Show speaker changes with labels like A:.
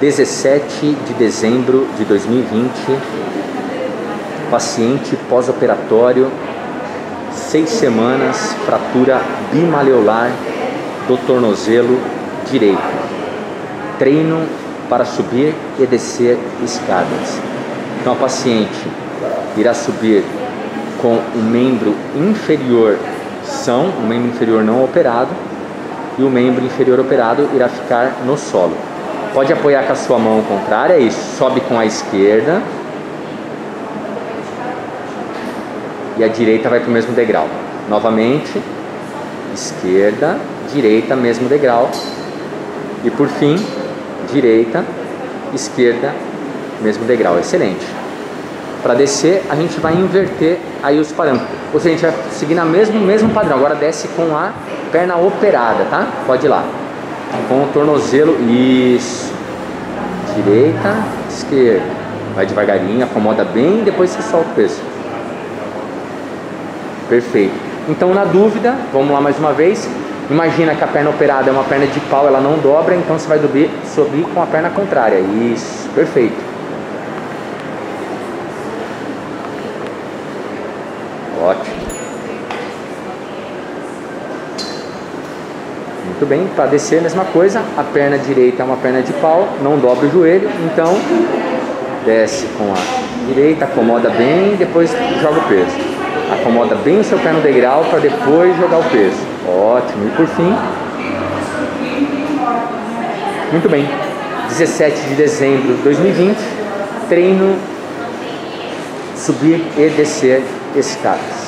A: 17 de dezembro de 2020, paciente pós-operatório, 6 semanas, fratura bimaleolar do tornozelo direito. Treino para subir e descer escadas. Então a paciente irá subir com o membro inferior são, o membro inferior não operado, e o membro inferior operado irá ficar no solo. Pode apoiar com a sua mão contrária, isso, sobe com a esquerda e a direita vai para o mesmo degrau. Novamente, esquerda, direita, mesmo degrau. E por fim, direita, esquerda, mesmo degrau. Excelente. Para descer, a gente vai inverter aí os parâmetros. Ou seja, a gente vai seguir no mesmo padrão. Agora desce com a perna operada, tá? Pode ir lá. Com o tornozelo, isso. Direita, esquerda. Vai devagarinho, acomoda bem, depois você solta o peso. Perfeito. Então, na dúvida, vamos lá mais uma vez. Imagina que a perna operada é uma perna de pau, ela não dobra, então você vai subir com a perna contrária. Isso, perfeito. Ótimo. Muito bem, para descer a mesma coisa, a perna direita é uma perna de pau, não dobra o joelho, então desce com a direita, acomoda bem, depois joga o peso. Acomoda bem o seu pé no degrau para depois jogar o peso. Ótimo. E por fim, muito bem, 17 de dezembro de 2020, treino subir e descer escadas.